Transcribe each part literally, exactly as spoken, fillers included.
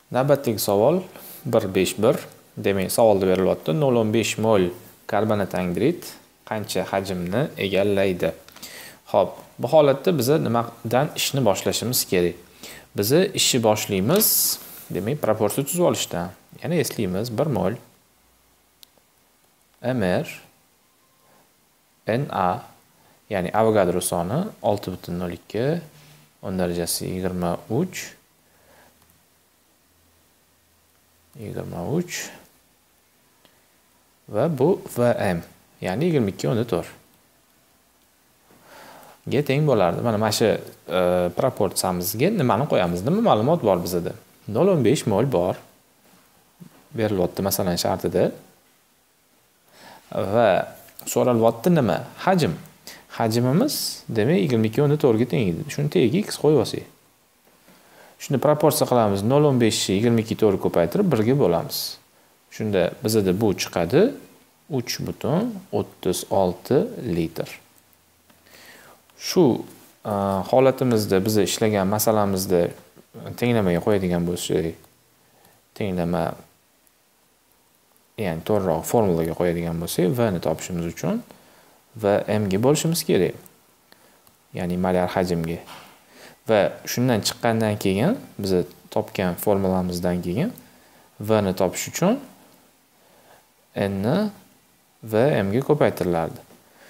Navbatdagi savol bir besh bir. Demak, savolda berilyapti. nol o'n besh mol karbonat angidrid qancha hajmni egallaydi? Xo'p, bu holatda biz nimadan ishni boshlashimiz kerak? Biz ishni boshlaymiz, demak, proporsiya tuzib olishdan. Yana eslaymiz, bir mol mr Na, ya'ni Avogadro soni olti butun nol ikki, o'n darajasi yigirma uch yigirma uch va bu Vm, ya'ni yigirma ikki o'nda to'rt ga teng bo'lardi. Mana mana shu proporsiyamizga nimani qo'yamiz? Nima ma'lumot bor bizda? nol o'n besh mol bor. Berilyapti masalan shartida. Va so'ralyapti nima? Hajm. Hajmimiz demak yigirma ikki o'nda to'rt ga teng edi. Shuni tagiga x qo'yib olsak. Shuni proporsiya qilamiz. nol o'n besh ni yigirma ikki to'rt ko'paytirib bir ga bo'lamiz. Shunda bizda bu chiqadi uch butun o'ttiz olti litr. Shu holatimizda biz ishlagan masalamizda tenglamaga qo'yadigan bo'lsak, tenglama ya'ni to'g'riroq formulaga qo'yadigan bo'lsak, v ni topishimiz uchun va m ga bo'lishimiz kerak. Ya'ni molar hajmga. Va shundan chiqqandan keyin biz topgan formulamizdan keyin v ni topish uchun n ni v m ga ko'paytirilardi.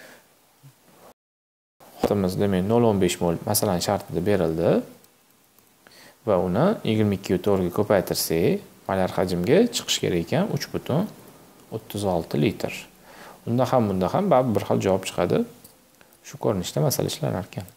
Xotimiz demak nol o'n besh mol masalan shartida berildi va uni yigirma ikki to'rt ga ko'paytirsak, molar hajmga chiqish kerak ekan uch butun o'ttiz olti litr. Unda ham bunda ham bir xil javob chiqadi. Shu ko'rinishda masala ishlanar ekan.